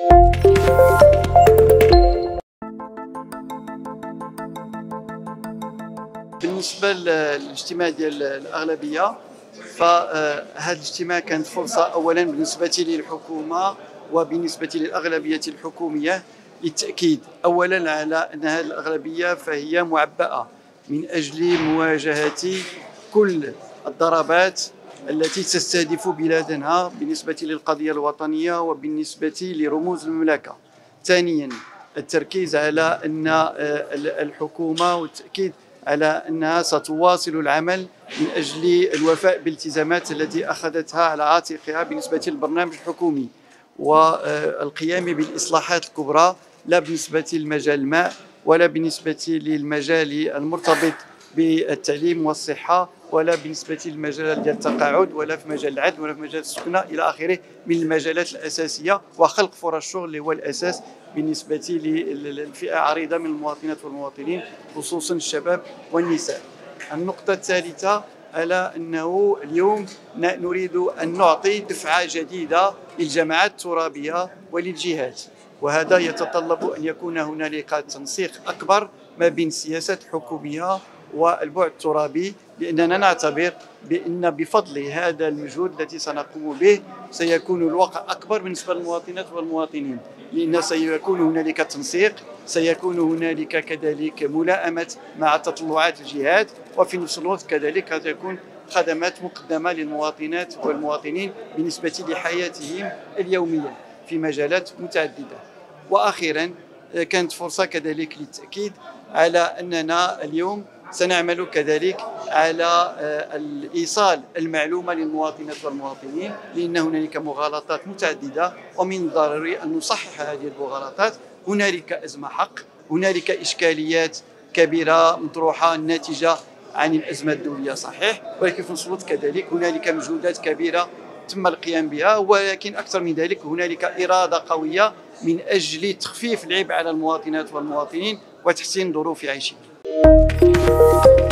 بالنسبة للاجتماع ديال الأغلبية، فهذا الاجتماع كانت فرصة أولا بالنسبة للحكومة وبالنسبة للأغلبية الحكومية للتأكيد أولا على أن هذه الأغلبية فهي معبأة من أجل مواجهة كل الضربات التي تستهدف بلادنا بالنسبة للقضية الوطنية وبالنسبة لرموز المملكة. ثانيا التركيز على أن الحكومة والتأكيد على أنها ستواصل العمل من أجل الوفاء بالالتزامات التي أخذتها على عاتقها بالنسبة للبرنامج الحكومي والقيام بالإصلاحات الكبرى، لا بالنسبة لمجال الماء ولا بالنسبة للمجال المرتبط بالتعليم والصحة ولا بالنسبة للمجال ديال التقاعد ولا في مجال العدل ولا في مجال السكنة إلى آخره من المجالات الأساسية، وخلق فرص الشغل اللي هو الأساس بالنسبة للفئة عريضة من المواطنات والمواطنين خصوصا الشباب والنساء. النقطة الثالثة على أنه اليوم نريد أن نعطي دفعة جديدة للجماعات الترابية وللجهات، وهذا يتطلب أن يكون هنالك تنسيق أكبر ما بين السياسات الحكومية والبعد الترابي، لأننا نعتبر بأن بفضل هذا المجهود الذي سنقوم به سيكون الوقع أكبر بالنسبة للمواطنات والمواطنين، لأن سيكون هنالك تنسيق، سيكون هنالك كذلك ملائمة مع تطلعات الجهات، وفي نفس الوقت كذلك تكون خدمات مقدمة للمواطنات والمواطنين بالنسبة لحياتهم اليومية في مجالات متعددة. وأخيرا كانت فرصة كذلك للتأكيد على أننا اليوم سنعمل كذلك على إيصال المعلومة للمواطنات والمواطنين، لأن هنالك مغالطات متعددة ومن الضروري أن نصحح هذه المغالطات. هنالك أزمة حق، هنالك إشكاليات كبيرة مطروحة ناتجة عن الأزمة الدولية صحيح، ولكن في نفس الوقت كذلك هنالك مجهودات كبيرة تم القيام بها، ولكن أكثر من ذلك هنالك إرادة قوية من أجل تخفيف العبء على المواطنات والمواطنين وتحسين ظروف عيشهم.